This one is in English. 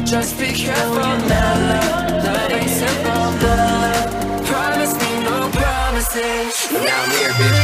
Just be careful, love ain't simple, love. Promise me no promises. Now we're